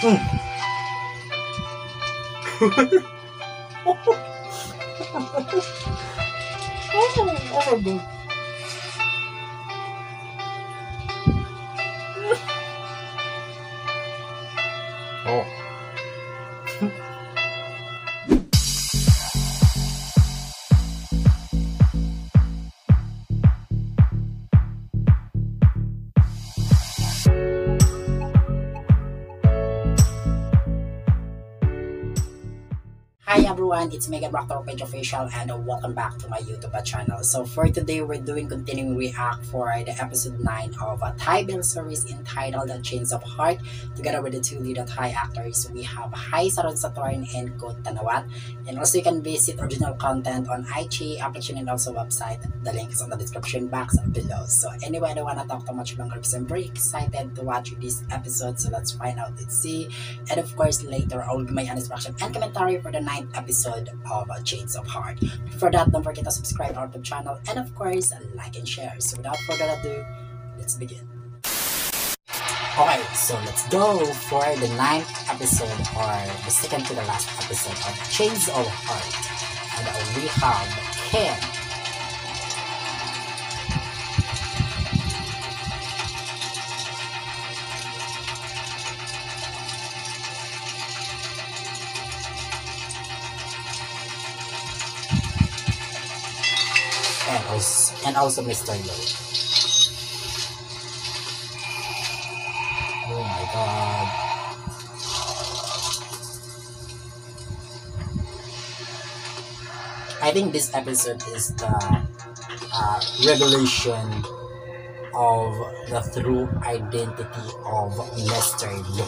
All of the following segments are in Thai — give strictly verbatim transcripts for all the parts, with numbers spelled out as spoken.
อืมโอ้ Hi everyone, it's Megan Rock Page Official and welcome back to my YouTube channel. So for today, we're doing continuing react for the episode nine of a Thai Bill series entitled The Chains of Heart. Together with the two lead Thai actors, we have Hai Saron Satorn and Kot Tanawat. And also you can visit original content on I G application and also website. The link is on the description box below. So anyway, I don't want to talk too much longer because I'm very excited to watch this episode. So let's find out, let's see. And of course, later I'll give my honest reaction and commentary for the ninth episode of uh, Chains of Heart. For that, don't forget to subscribe our YouTube channel and of course, like and share. So without further ado, let's begin. Okay, so let's go for the ninth episode or the second to the last episode of Chains of Heart. And uh, we have Ken. And also, and also Mister Lo. Oh my god. I think this episode is the uh, revelation of the true identity of Mister Lo.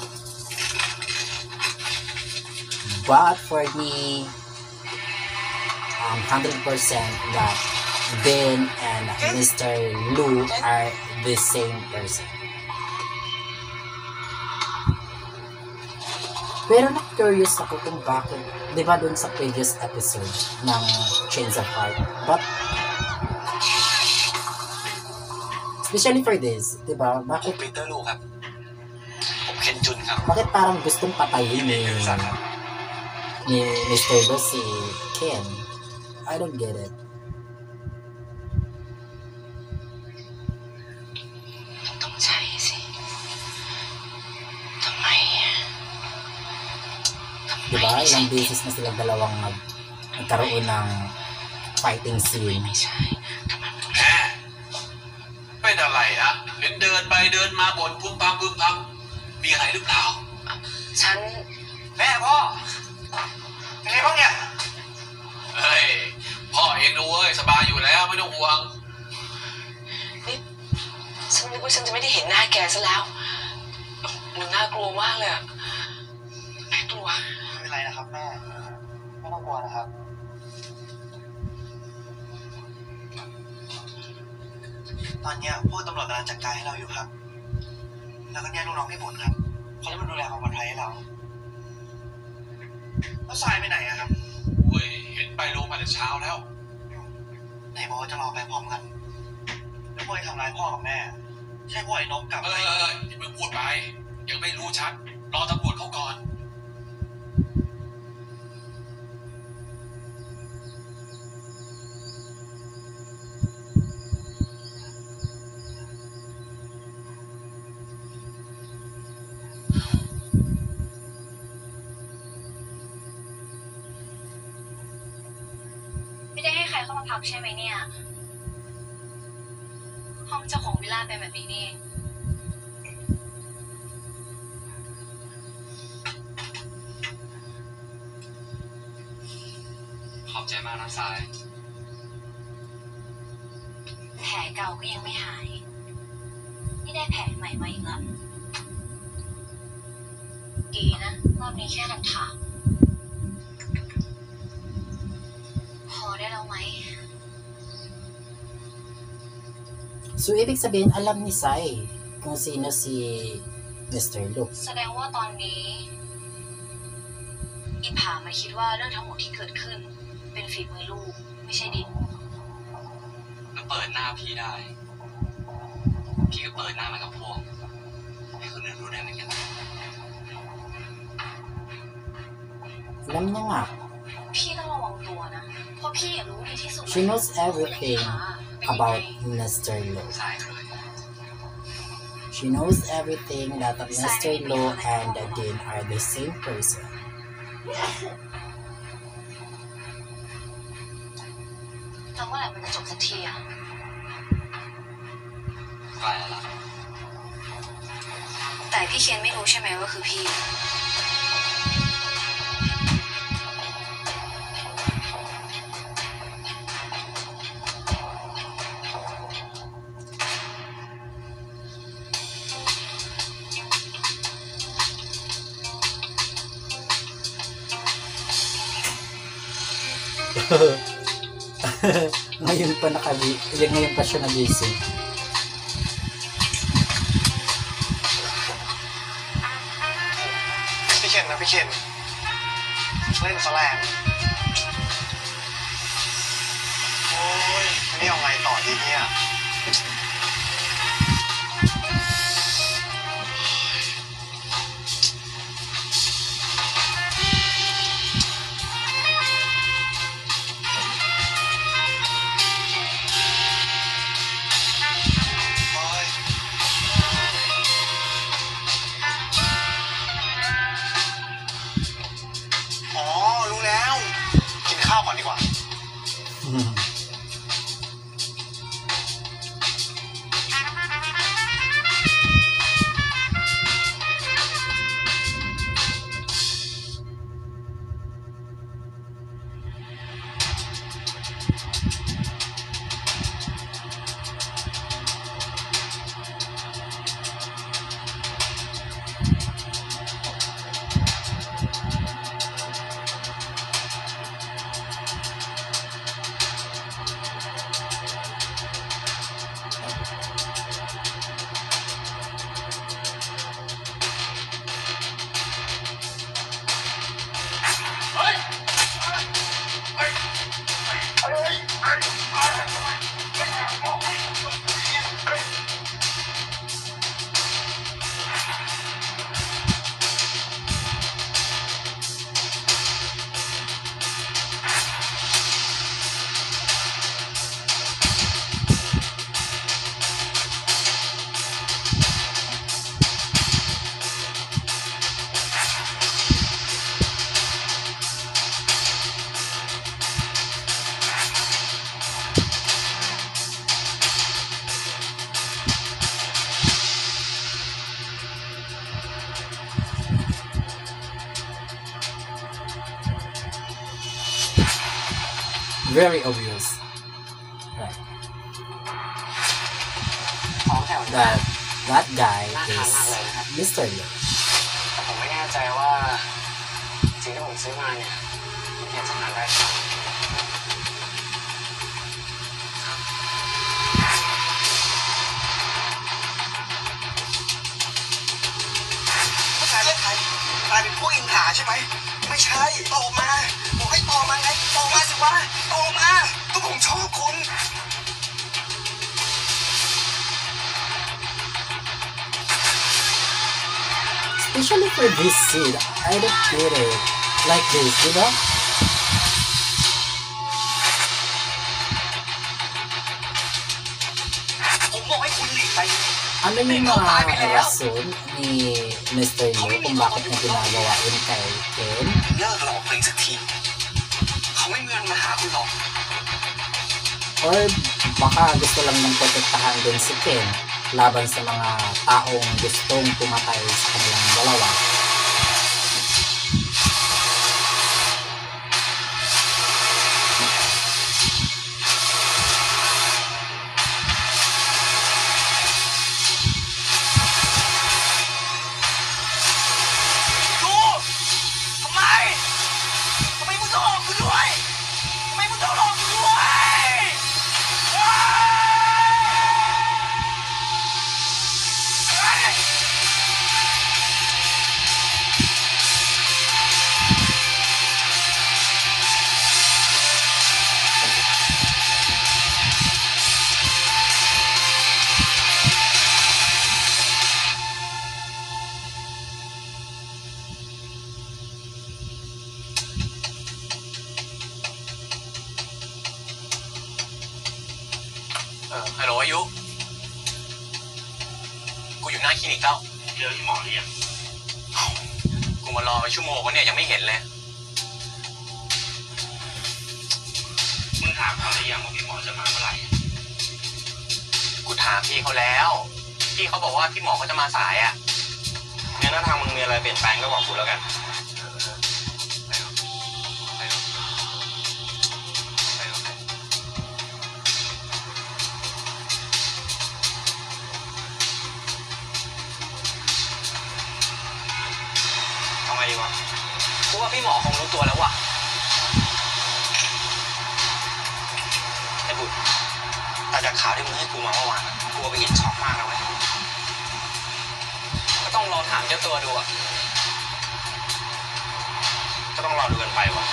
But for me, I'm one hundred percent that Ben and Mister Lu are the same person. Pero na-curious ako kung bakit, di ba dun sa previous episode ng Chains of Heart, but especially for this, di ba, bakit Peter Lu ครับผมเคนจุนครับ bakit parang gustong patayin ni ni Mister Lu si Ken? I don't get it. Diba? Ilang beses na silang dalawang mag nagkaroon ng fighting scene. แม่เป็นอะไรอะเห็นเดินไปเดินมาบ่นพุ่มพำพุ่มพำมีอะไรหรือเปล่าฉันแม่พ่อเป็นไงบ้างเนี่ยเฮ้ยพ่อเองนะเว้ยสบายอยู่แล้วไม่ต้องห่วงนี่ฉันนึกว่าฉันจะไม่ได้เห็นหน้าแกซะแล้วมันน่ากลัวมากเลยอะน่ากลัวไม่เป็นไรนะครับแม่ไม่ต้องกลัวนะครับตอนนี้พวกตำรวจกำลังจัดการให้เราอยู่ครับแล้วก็เนี่ยลูกน้องพี่บุญครับเขาจะมาดูแลความปลอดภัยให้เราแล้วทรายไปไหนอะครับโอ้ยเห็นไปโรงมาแต่เช้าแล้วไหนบอกว่าจะรอไปพร้อมกันแล้วพวกไอ้ทำร้ายพ่อกับแม่ใช่พวกไอ้นกกับเอออย่าเพิ่งพูดไปยังไม่รู้ชัดรอตำรวจเขาก่อนเข้ามาพักใช่ไหมเนี่ยห้องเจ้าของวิลล่าเป็นแบบนี้นี่ขอบใจมากนะทรายแผลเก่าก็ยังไม่หายนี่ได้แผลใหม่มาอีกแล้วดีนะรอบนี้แค่ถามถามพอได้แล้วไหม So ibig sabihin alam ni Sai kung sino si Mister Lu แสดงว่าตอนนี้อิผามาคิดว่าเรื่องทั้งหมดที่เกิดขึ้นเป็นฝีมือลูกไม่ใช่ดินแล้วเปิดหน้าพี่ได้พี่ก็เปิดหน้ามากับพวกให้คนอื่นรู้ได้เหมือนกัน Alam niya nga. พี่ต้องระวังตัวนะเพราะพี่รู้ดีที่สุด She knows everything about Mister Lo. She knows everything that Mister Lo and Dean are the same person. แล้วเมื่อไหร่มันจะจบสักทีอะใกล้แล้วแต่พี่เคนไม่รู้ใช่ไหมว่าคือพี่ Ngayon pa nakabi, ngayon pa siya nagising. พี่เคนนะพี่เคนเล่นซะแรงโอ้ยนี่เอาไงต่อดีเนี่ยข้าวก่อนดีกว่า Very obvious. Right. That that guy is Mister Lo. ผมไม่แน่ใจว่าสิ่งที่ผมซื้อมาเนี่ยพี่เคนจะทานได้ไหมกลายเป็นใครกลายเป็นผู้อินหาใช่ไหมไม่ใช่โตมาบอกให้โตมาไงโตมาสิวะโตมาก็ผมชอบคุณ Especially for this scene, I don't get it like this, you know? Ano yung mga rason ni Mister Lo kung bakit niya ginagawa yun kay Ken? เลิกหลอกเลยสักทีเขาไม่มีเงินมาหาคุณหรอก Or baka gusto lang ng protektahan din si Ken laban sa mga taong gustong pumatay sa kanilang dalawa. อายุกูอยู่หน้าคลินิกแล้วเจอที่หมอเรียกกูมารอไปชั่วโมงแล้วเนี่ยยังไม่เห็นเลยมึงถามเขาหรือยังว่าพี่หมอจะมาเมื่อไหร่กูถามพี่เขาแล้วพี่เขาบอกว่าพี่หมอเขาจะมาสายอ่ะงั้นถ้าทางมึงมีอะไรเปลี่ยนแปลงก็บอกกูแล้วกันเอาไงดีวะกูว่าพี่หมอคงรู้ตัวแล้วว่ะไอ้บุตรแต่จากข่าวที่มึงให้กูมาเมื่อวานกูไปอินช็อกมากนะเว้ยก็ต้องรอถามเจ้าตัวดูอ่ะก็ต้องรอดูกันไปว่ะ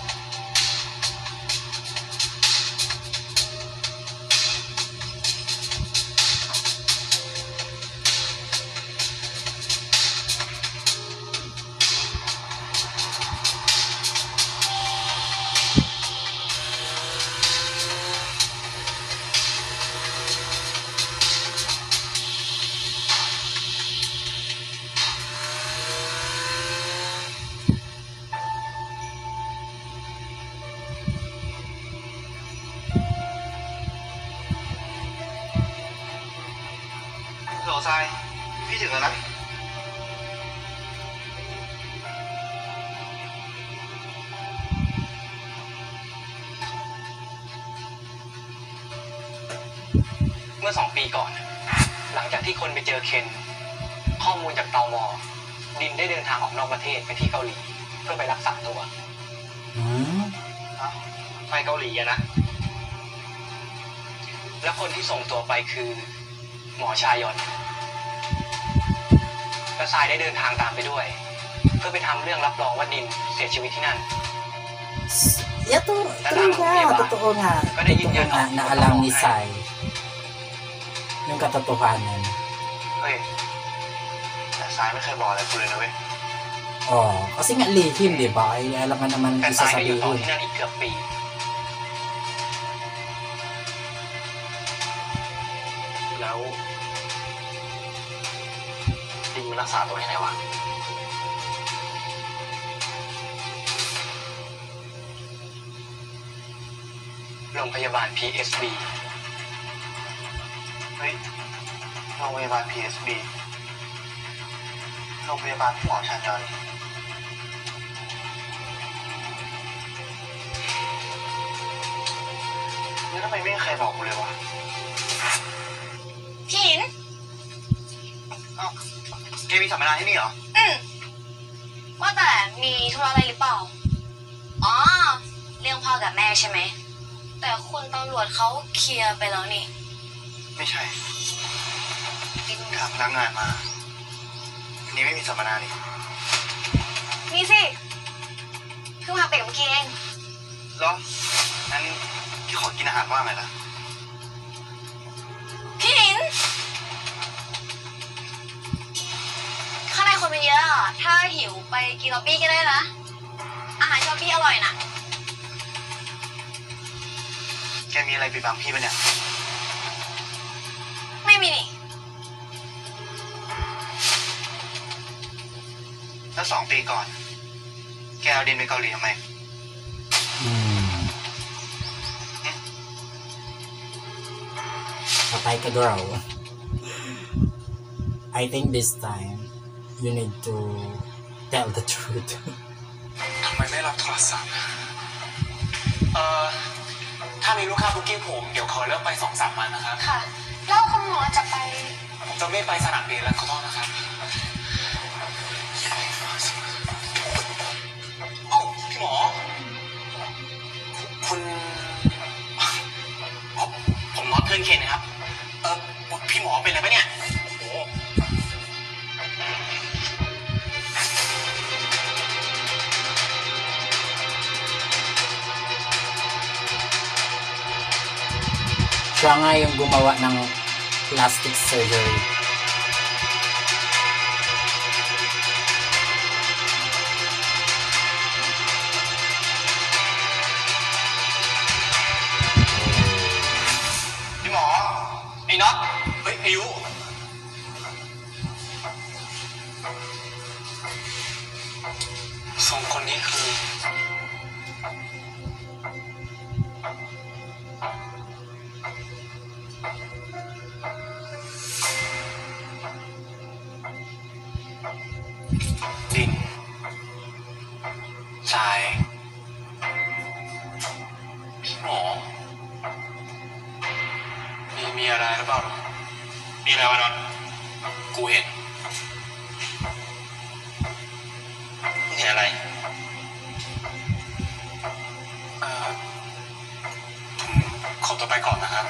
โหลทรายพี่ถึงแล้วนะเมื่อสองปีก่อนหลังจากที่คนไปเจอเคนข้อมูลจากตม.ดินได้เดินทางออกนอกประเทศไปที่เกาหลีเพื่อไปรักษาตัวไปเกาหลีอะนะแล้วคนที่ส่งตัวไปคือหมอชายอนและทรายได้เดินทางตามไปด้วยเพื่อไปทำเรื่องรับรองว่าดินเสียชีวิตที่นั่น Ya tuh, true nga, totoo nga. Totoo nga na alam ni Sai yung katotohanan. เฮ้ยแต่ทรายไม่เคยบอกอะไรกูเลยนะเว้ย Oh, kasi nga lihim, di ba? Ay, alam nga naman แต่ท isa ราย sa ก็อยู่ต่อ lihim. ที่นั่นอีกเกือบปีแล้วดินมันรักษาตัวที่ไหนวะโรงพยาบาล พี เอส บี เฮ้ยโรงพยาบาล พี เอส บี โรงพยาบาลหมอชาญยอนแล้วทำไมไม่มีใครบอกกูเลยวะพี่หินเอ้าแกมีสัมมนาที่นี่เหรออืมว่าแต่มีธุระอะไรหรือเปล่า อ๋อ เรื่องพ่อกับแม่ใช่ไหม แต่คุณตำรวจเขาเคลียร์ไปแล้วนี่ไม่ใช่ที่เพิ่งถามพนักงานมาอันนี้ไม่มีสัมมนานี่มีสิเพิ่งมาไปกับเมื่อกี้เองเหรองั้นพี่ขอกินอาหารว่างหน่อยนะพี่หิน ข้างในคนเป็นเยอะอะถ้าหิวไปกินล็อบบี้ก็ได้นะ อาหารที่ล็อบบี้อร่อยนะแกมีอะไรปิดบังพี่ปะเนี่ยไม่มีนี่แล้วสองปีก่อนแกเอาดินไปเกาหลีทำไม Hmm. Patay ka, girl. I think this time you need to tell the truth. ทำไมไม่รับโทรศัพท์เอ่อถ้ามีลูกค้าบุ๊กิ้งผมเดี๋ยวขอเริ่มไปสองสามวันนะครับค่ะ แล้วคุณหมอจะไปผมจะไม่ไปสนามบินแล้วขอโทษนะครับเอ้าพี่หมอคุณอ๋อผมน็อตเพื่อนเคนนะครับเออพี่หมอเป็นอะไรปะเนี่ยโอ้โห Siya nga yung gumawa ng plastic surgery. สองคนนี้คือดินทรายพี่หมอมีมีอะไรหรือเปล่ามีอะไรวะน็อตกูเห็นมึงเห็นอะไรเอ่อผมขอตัวไปก่อนนะครับ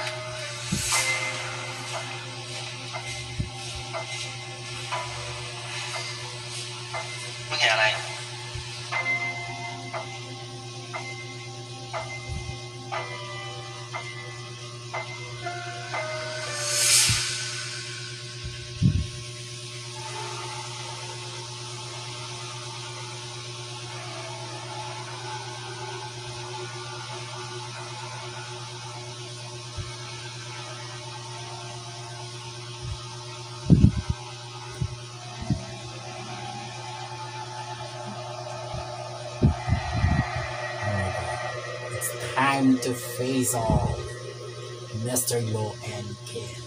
มึงเห็นอะไร Time to face off Mister Lo and Ken.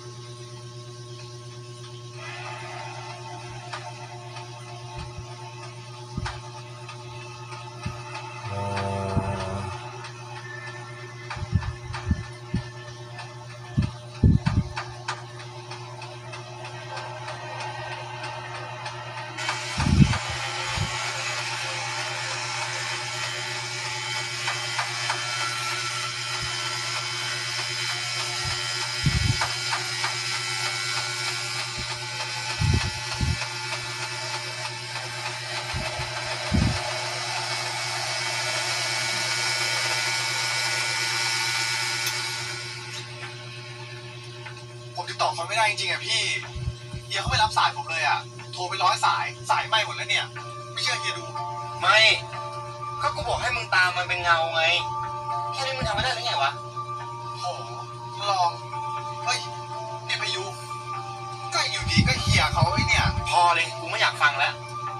ผมติดต่อเขาไม่ได้จริงๆอ่ะพี่เฮียเขาไม่รับสายผมเลยอ่ะโทรไปร้อยสายสายไหม้หมดแล้วเนี่ยไม่เชื่อเฮียดูไม่ก็กูบอกให้มึงตามมันเป็นเงาไงแค่นี้มึงทำไม่ได้หรือไงวะโหลองเฮ้ยนี่พายุก็อยู่ดีก็เฮียเขาไอ้เนี่ยพอเลยกูไม่อยากฟังแล้ว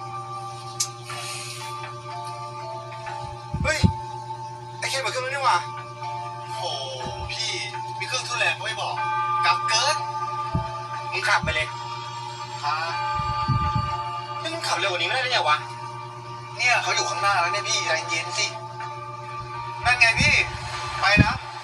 เฮ้ยไอ้แค่เปิดเครื่องแล้วนี่วะโหพี่มีเครื่องทุนแรงก็ไม่บอกกลับเกินมึงขับไปเลยครับนี่มึงขับเร็วกว่านี้ไม่ได้ได้ไงวะเนี่ยเขาอยู่ข้างหน้าแล้วเนี่ยพี่ใจเย็นสินั่นไงพี่ไปนะ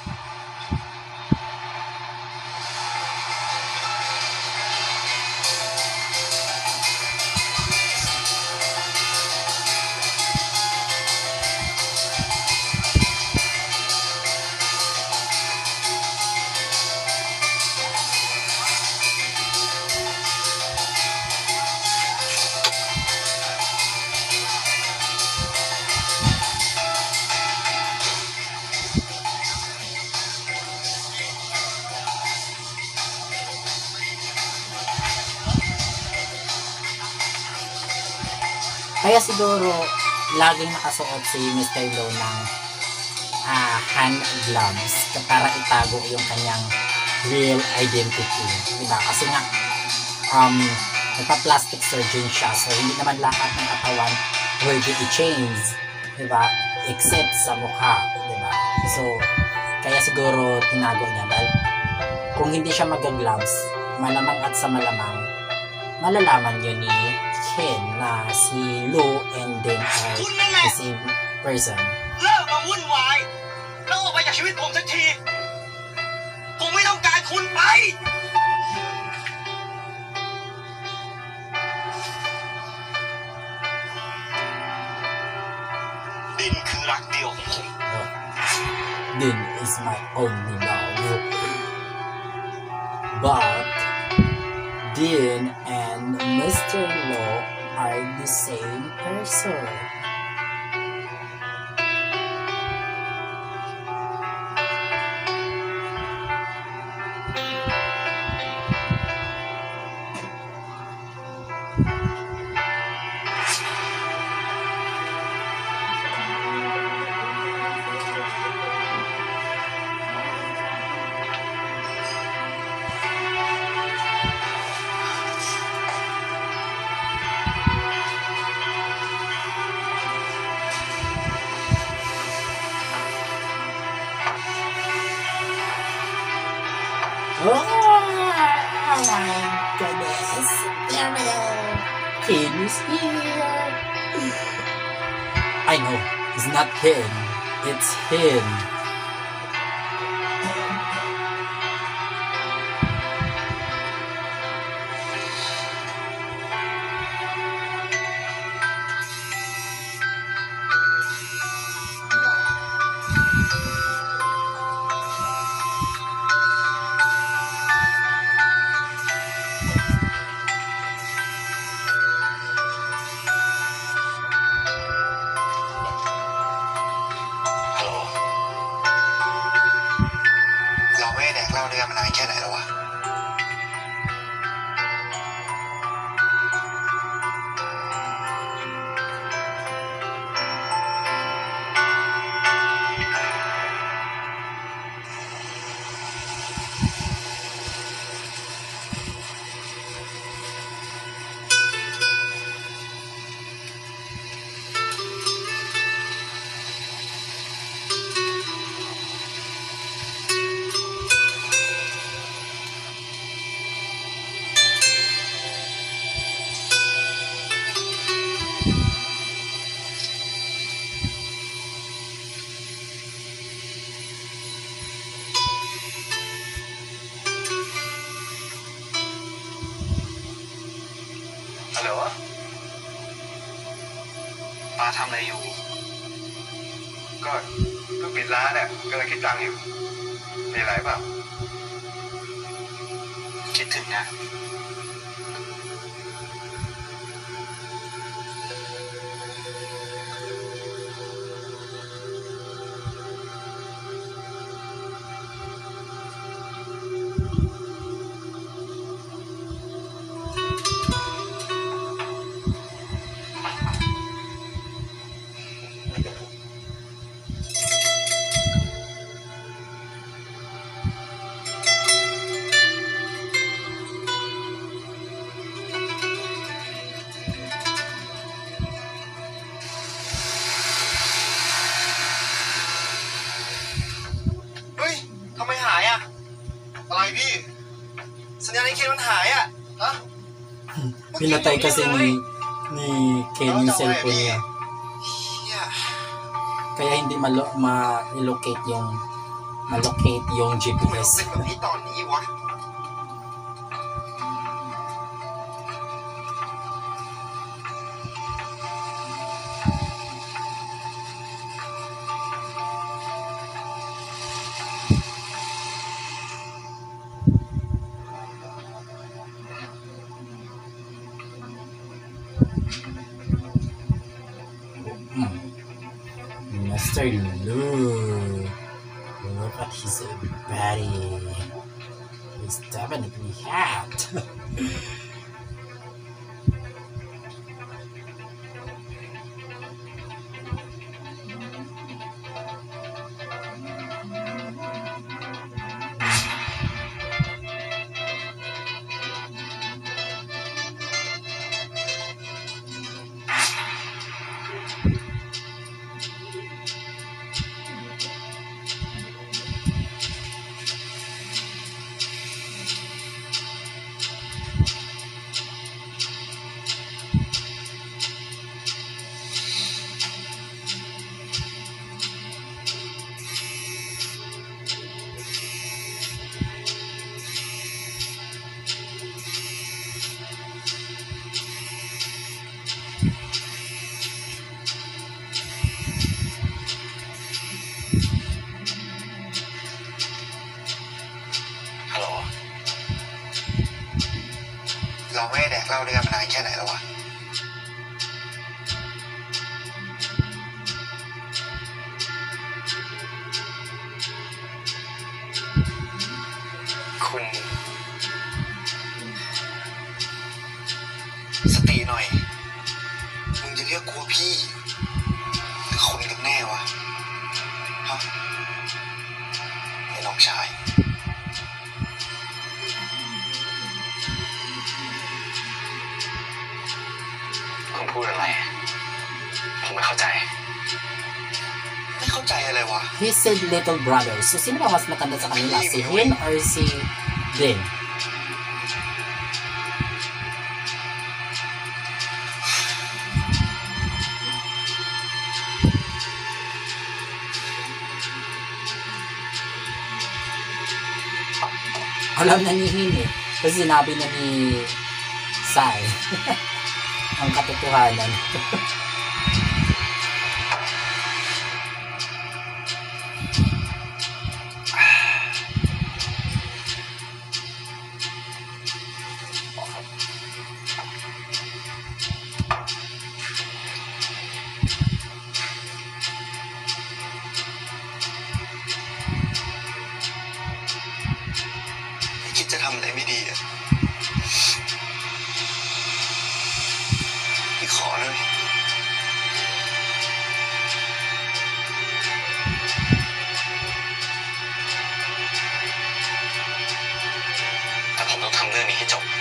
Kaya siguro laging nakasuot si Mister Lo ng uh, hand gloves para itago yung kanyang real identity, diba? Kasi nga um, nagpa-plastic surgeon siya, so hindi naman lahat ng katawan pwede i-change, diba? Except sa mukha, diba? So kaya siguro tinago niya dahil kung hindi siya mag-gloves, malamang at sa malamang malalaman yun ni Ken na si Lo and then are the same person. เลิกมาวุ่นวายแล้วออกไปจากชีวิตผมสักทีผมไม่ต้องการคุณไปดินคือรักเดียวของผม Din is my only love, but Din and Mister Lo are the same person. my goodness. Daryl. Ken is here. I know. It's not Ken. It's him. ฮัลโหลปาทำอะไรอยู่ก็เพิ่งปิดร้านเนี่ยกำลังคิดตังค์อยู่มีอะไรเปล่าคิดถึงนะอะไรพี่สัญญาณไอ้เคนมันหายอ่ะฮะ Pinatay kasi ni ni Ken yung cellphone niya. Kaya hindi malo ma-locate yung ma-locate yung G P S. เป็นแบบนี้ตอนนี้วะ Mister Luke, look at his body. He's definitely hot.เราไม่ได้แดกเหล้าด้วยกันมานานแค่ไหนแล้ววะคุณสติหน่อยมึงจะเรียกกูว่าพี่หรือคุณกันแน่วะฮะไอ้น้องชายคุณพูดอะไรผมไม่เข้าใจไม่เข้าใจอะไรวะ He said little brother. So sino ba mas matanda sa kanila? Si Hin or si Din? Alam na ni Hin eh. Kasi sinabi na ni Sai ang katotohanan. คิดจะทำอะไรไม่ดีอ่ะพี่ขอเลยแต่ผมต้องทำเรื่องนี้ให้จบ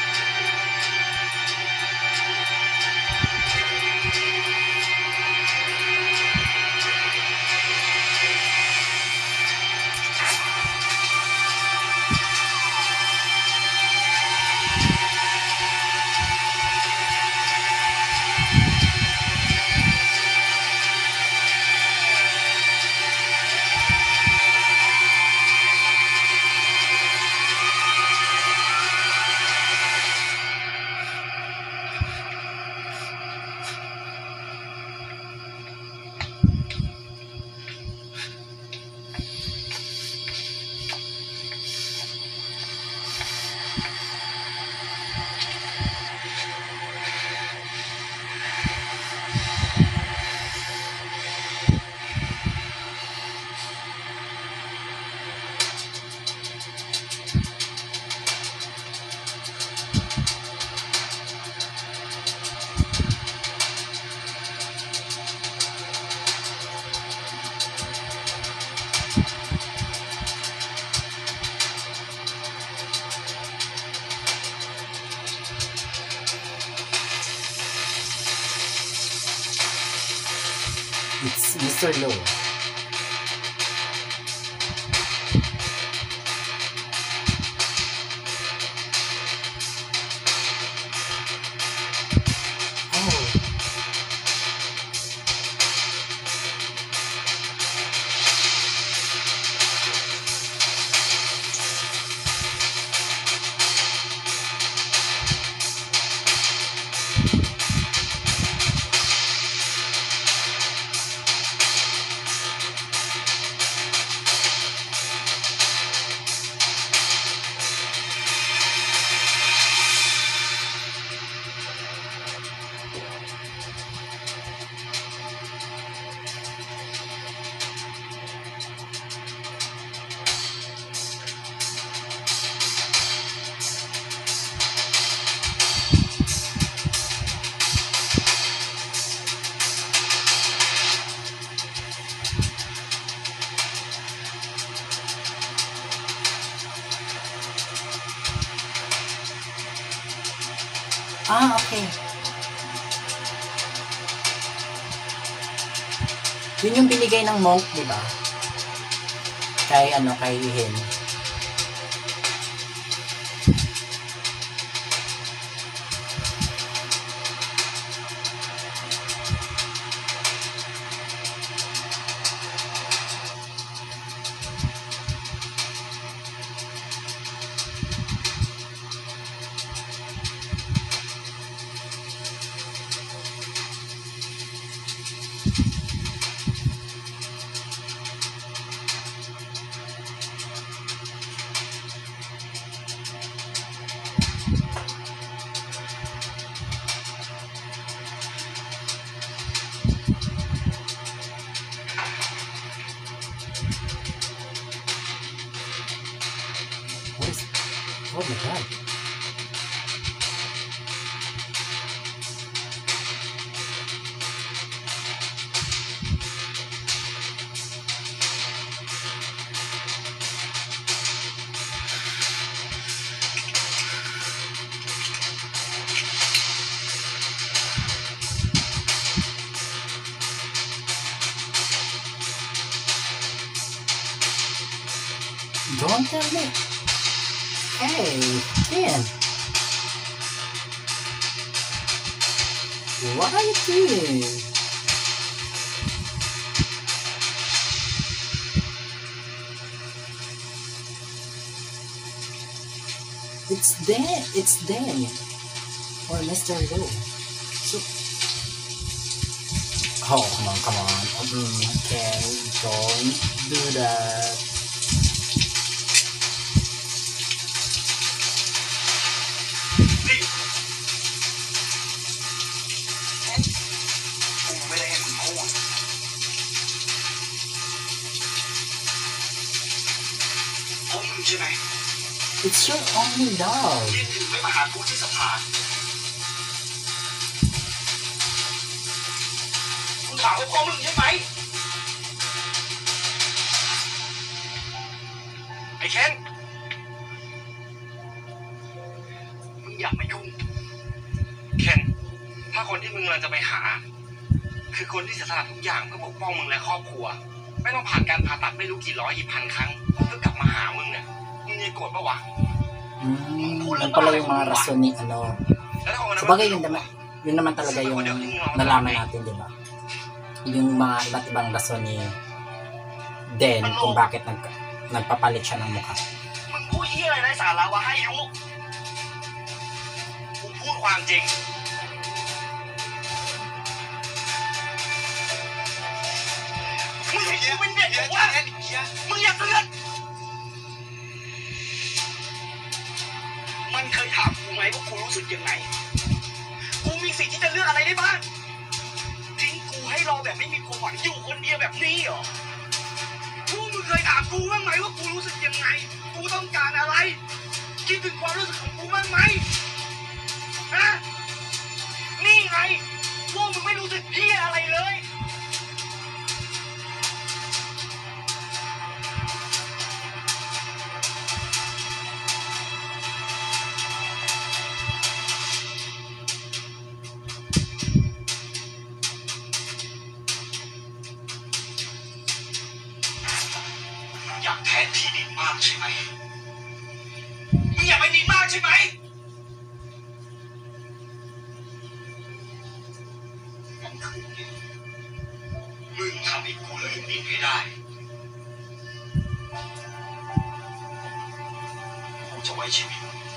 It's Mister Low. Oh. Ah, okay. Yun yung binigay ng monk, di ba? Kay ano, kay Hin. What is... Oh my god. Don't tell me. Hey, Ken. What are you doing? It's Dan. It's Dan. Or Mister Lu. So, oh, come on, come on. Mm, okay, don't do that. It's your only dog. ที่ถึงไม่มาหากูที่สภากูถามว่าพ่อมึงใช่ไหมไอ้เคนมึงอย่ามายุ่งเคนถ้าคนที่มึงกำลังจะไปหาคือคนที่เสียสละทุกอย่างเพื่อปกป้องมึงและครอบครัวไม่ต้องผ่านการผ่าตัดไม่รู้กี่ร้อยกี่พันครั้งเพื่อกลับมาหามึงเนี่ยมึงยังโกรธปะวะ Hmm, yun pala yung mga rason ni ano. Sabagay yun naman, yun naman talaga yung nalaman natin, di ba? Yung mga iba't ibang rason ni Den kung bakit nag, nagpapalit siya ng mukha. มึงพูดเหี้ยอะไรไร้สาระวะให้ยุกูพูดความจริงมึงเห็นกูเป็นเด็กเหรอวะมึงอย่าเตือนมันเคยถามกูไหมว่ากูรู้สึกยังไงกูมีสิทธิ์ที่จะเลือกอะไรได้บ้างทิ้งกูให้รอแบบไม่มีความหวังอยู่คนเดียวแบบนี้เหรอกูมึงเคยถามกูบ้างไหมว่ากูรู้สึกยังไงกูต้องการอะไรคิดถึงความรู้สึกของกูบ้างไหมฮะนี่ไงพวกมึงไม่รู้สึกเหี้ยอะไรเลยอยากแทนที่ดินมากใช่ไหมมึงอยากไปดินมากใช่ไหมงั้นคืนนี้มึงทำให้กูลืมดินให้ได้กูจะไว้ชีวิต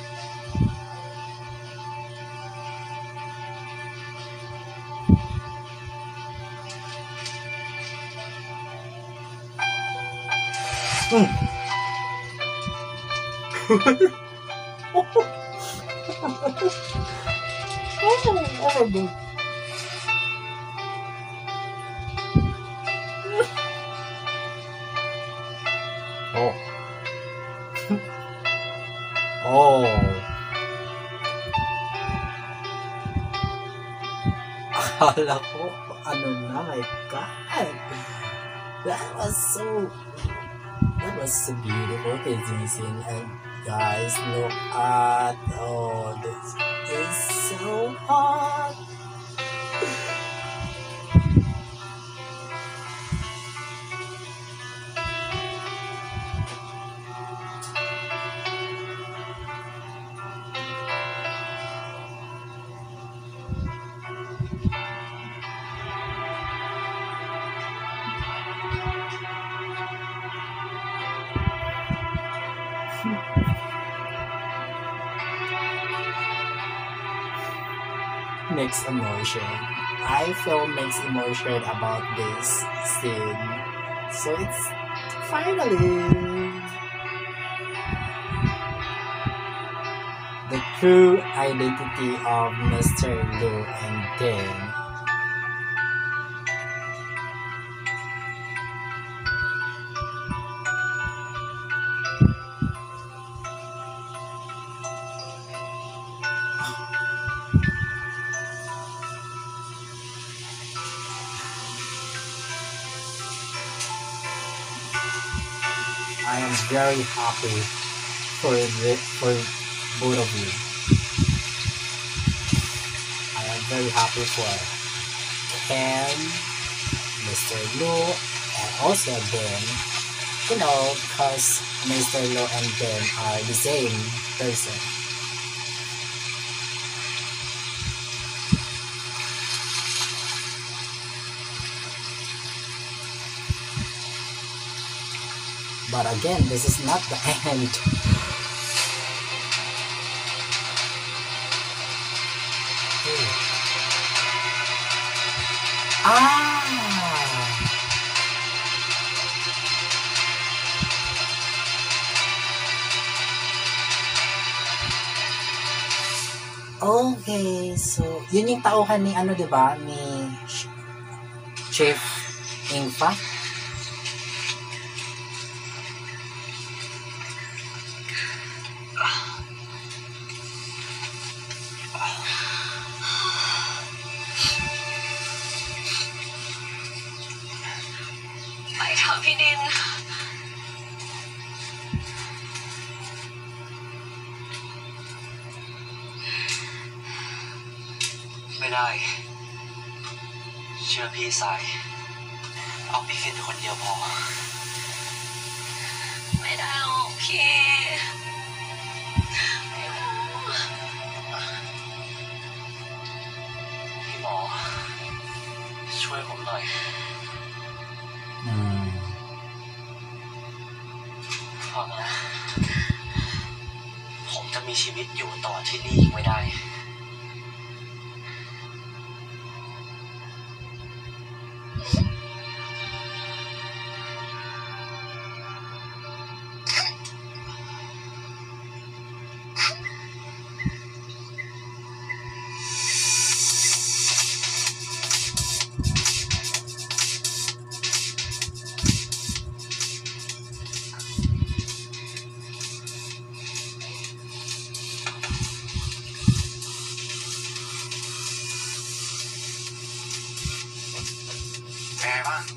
อืม Oh. Oh. Akala ko, ano na, my God. That was so, that was so beautiful, Kizzy. And guys, look at, oh, this is so hot. Mixed emotion. I feel mixed emotion about this scene. So it's finally the true identity of Mister Lu and Dan. I am very happy for the, for both of you. I am very happy for Ken, Mister Lu, and also Ben. You know, because Mister Lu and Ben are the same person. But again, this is not the end. Ah! Okay, so yun yung tauhan ni ano, 'di ba? Ni Chef Ingfa. Phải thởพี่ดินไม่ได้เชื่อพี่สายเอาพี่ฟินคนเดียวพอไม่ได้หรอกพี่ไม่รู้พี่หมอช่วยผมหน่อยอืมพอนะผมจะมีชีวิตอยู่ต่อที่นี่อีกไม่ได้เป็นไงบ้าง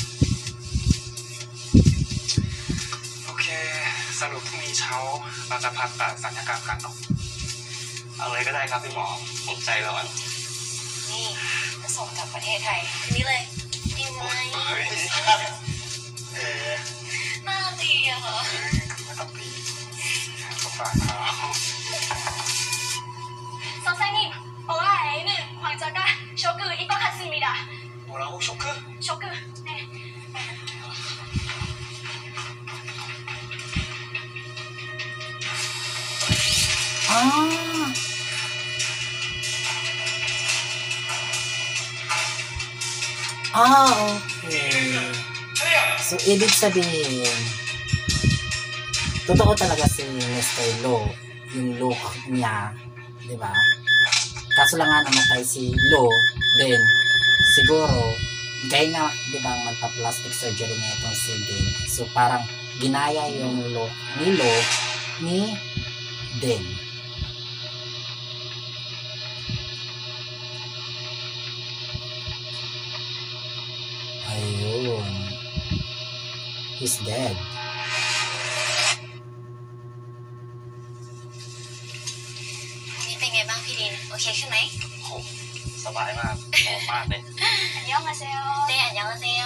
โอเคสรุปพรุ่งนี้เช้าเราจะผ่าตัดศัลยกรรมกันเนาะเอาเลยก็ได้ครับพี่หมอผมใจร้อนนี่จะส่งกลับประเทศไทยคืนนี้เลยดีไหมเฮ้ยเอ๊ะน่าดีอะเหรอไม่ต้องตีสงสารเขา 선생님, 오라에는 환자가 쇼크 입원했습니다. 뭐라고? 쇼크? 쇼크, 네. Ah! Ah, okay. So, ibig sabihin, totoo talaga si Mister Lo, yung look niya, di ba? Kaso lang nga namatay si Lo, then, siguro, dahil nga, di ba, magpa-plastic surgery nga itong si Den. So, parang, ginaya yung look ni Lo, ni Den. Ayun. He's dead. Ini pengen bang Pilin, oke okay, kan, Mai? โหสบายมากหอมมากเลย 안녕하세요. 네, 안녕하세요.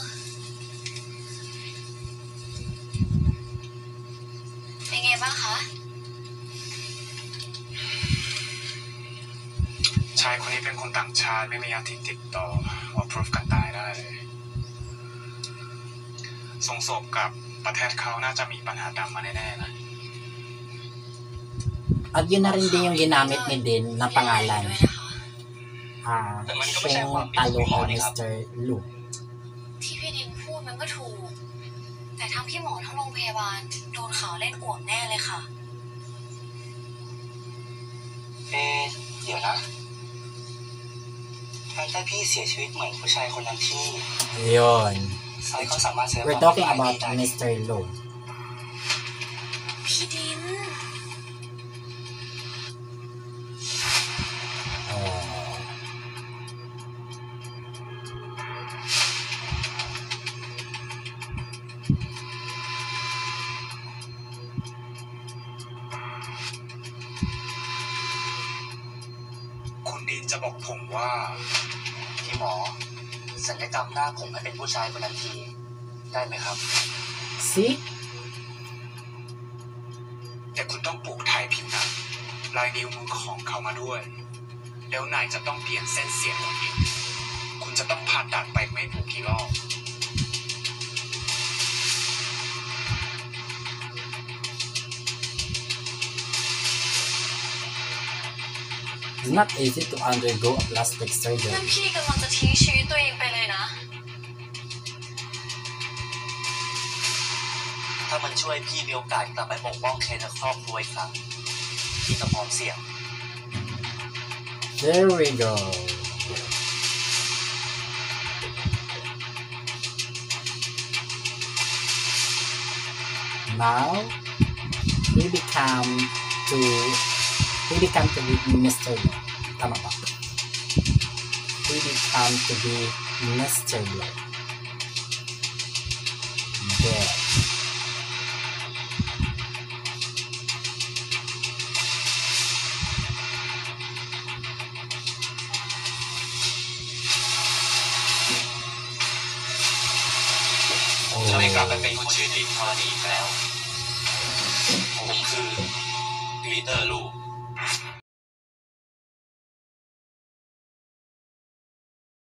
pengen bang, ha? ชายคนนี้เป็นคนต่างชาติไม่มีอาทิตย์ติดต่อว่าพิสูจน์การตายได้เลยส่งศพกับประเทศเขาน่าจะมีปัญหาตามมาแน่ๆนะ At yun na rin din yung ginamit ni Din na pangalan. Ah, siyang talo o Mister Lu. ที่พี่ดินพูดมันก็ถูกแต่ทั้งพี่หมอทั้งโรงพยาบาลโดนข่าวเล่นอ่วมแน่เลยค่ะเอ๊ะเดี๋ยวนะทำให้พี่เสียชีวิตเหมือนผู้ชายคนนั้นที่ Yun. ซอยเขาสามารถเซฟ We're talking about Mister Lu. พี่ดินคุณดีนจะบอกผมว่าพี่หมอศัลยกรรมหน้าผมให้เป็นผู้ชายคนนั้นทีได้ไหมครับ See? แต่คุณต้องปลูกถ่ายผิวหนังลายนิ้วมือของเขามาด้วยแล้วนายจะต้องเปลี่ยนเส้นเสียงของอีกคุณจะต้องผ่าตัดไปไม่ถูกกี่รอบ It's not easy to undergo a plastic surgery. นั่นพี่กำลังจะทิ้งชีวิตตัวเองถ้ามันช่วยพี่มีโอกาสกลับไปปกป้องเคนและครอบครัวอีกครั้งพี่ก็พร้อมเสี่ยง There we go. Now he become to he become to be Mister Lo. Tama ba? He become to be Mister Lo. There. ผมจะไม่กลับไปเป็นคนชื่อดินทอนีอีกแล้วผมคือปีเตอร์ลู